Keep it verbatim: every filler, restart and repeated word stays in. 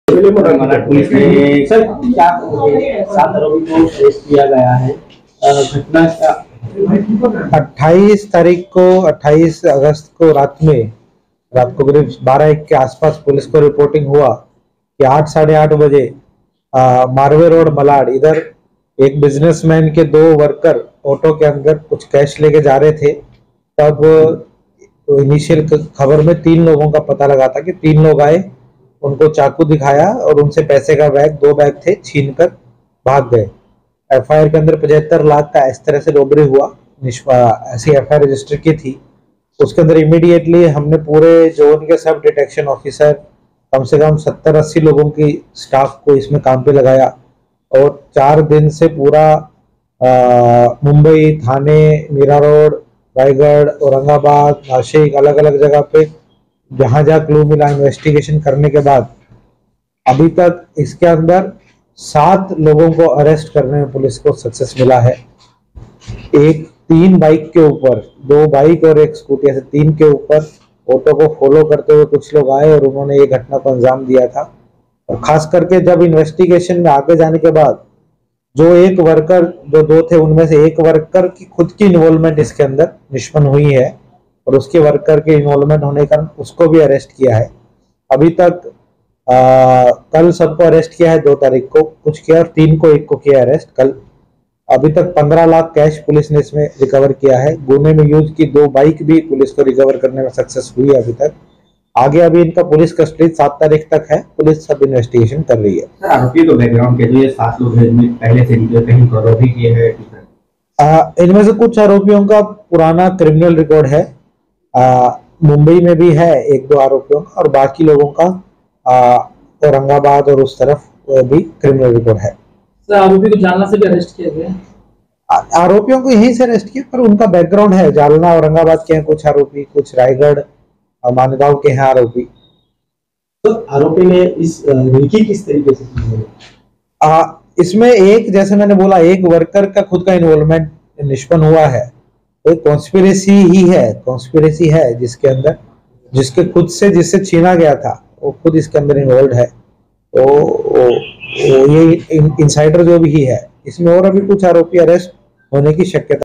Malad police ने sir क्या सात आरोपी को अरेस्ट किया गया है। घटना का अट्ठाईस तारीख को अट्ठाईस अगस्त को रात में रात को करीब बारह एक के आसपास पुलिस को रिपोर्टिंग हुआ कि आठ साढ़े आठ बजे मारवे रोड मलाड इधर एक बिजनेसमैन के दो वर्कर ऑटो के अंदर कुछ कैश लेके जा रहे थे। तब इनिशियल खबर में तीन लोगों का पता लगा था कि तीन लोग आए, उनको चाकू दिखाया और उनसे पैसे का बैग दो बैग थे छीन कर भाग गए। एफ आई आर के अंदर पचहत्तर लाख का इस तरह से रोबरी हुआ, ऐसी एफ आई आर रजिस्टर की थी। उसके अंदर इमीडिएटली हमने पूरे जोन के सब डिटेक्शन ऑफिसर कम से कम सत्तर अस्सी लोगों की स्टाफ को इसमें काम पे लगाया और चार दिन से पूरा मुंबई, थाने, मीरा रोड, रायगढ़, औरंगाबाद, नासिक अलग अलग जगह पे जहां जहां क्लू मिला इन्वेस्टिगेशन करने के बाद अभी तक इसके अंदर सात लोगों को अरेस्ट करने में पुलिस को सक्सेस मिला है। एक तीन बाइक के ऊपर, दो बाइक और एक स्कूटी, ऐसे तीन के ऊपर ऑटो को फॉलो करते हुए कुछ लोग आए और उन्होंने ये घटना को अंजाम दिया था। और खास करके जब इन्वेस्टिगेशन में आगे जाने के बाद जो एक वर्कर, जो दो थे उनमें से एक वर्कर की खुद की इन्वॉल्वमेंट इसके अंदर निष्पन्न हुई है और उसके वर्कर के इन्वॉल्वमेंट होने के कारण उसको भी अरेस्ट किया है। अभी तक आ, कल सबको अरेस्ट किया है, दो तारीख को कुछ किया और तीन को एक को किया अरेस्ट कल। अभी तक पंद्रह लाख कैश पुलिस ने इसमें रिकवर किया है। गुने में यूज की दो बाइक भी पुलिस को रिकवर करने में सक्सेस हुई है अभी तक। आगे अभी इनका पुलिस कस्टडी सात तारीख तक है, पुलिस सब इन्वेस्टिगेशन कर रही है। आरोपी तो बैकग्राउंड के जो ये सात लोग हैं पहले से कहीं आरोपी किए हैं, इनमें से कुछ आरोपियों का पुराना क्रिमिनल रिकॉर्ड है, मुंबई में भी है एक दो आरोपियों का और बाकी लोगों का औरंगाबाद और उस तरफ भी क्रिमिनल रिकॉर्ड है। सर आरोपी को जालना से भी अरेस्ट किया गया। आरोपियों को यहीं से अरेस्ट किया पर उनका बैकग्राउंड है, जालना औरंगाबाद के हैं कुछ आरोपी, कुछ रायगढ़ मानगांव के हैं आरोपी। तो आरोपी ने इस रिकी किस तरीके से की है? आ, इसमें एक, जैसे मैंने बोला, एक वर्कर का खुद का इन्वॉल्वमेंट निष्पन्न हुआ है। तो कॉन्स्पिरेसी ही है, कॉन्स्पिरेसी है जिसके अंदर, जिसके खुद से जिससे छीना गया था वो खुद इसके अंदर इन्वॉल्व है। तो वो, वो ये इनसाइडर जो भी है इसमें और अभी कुछ आरोपी अरेस्ट होने की शक्यता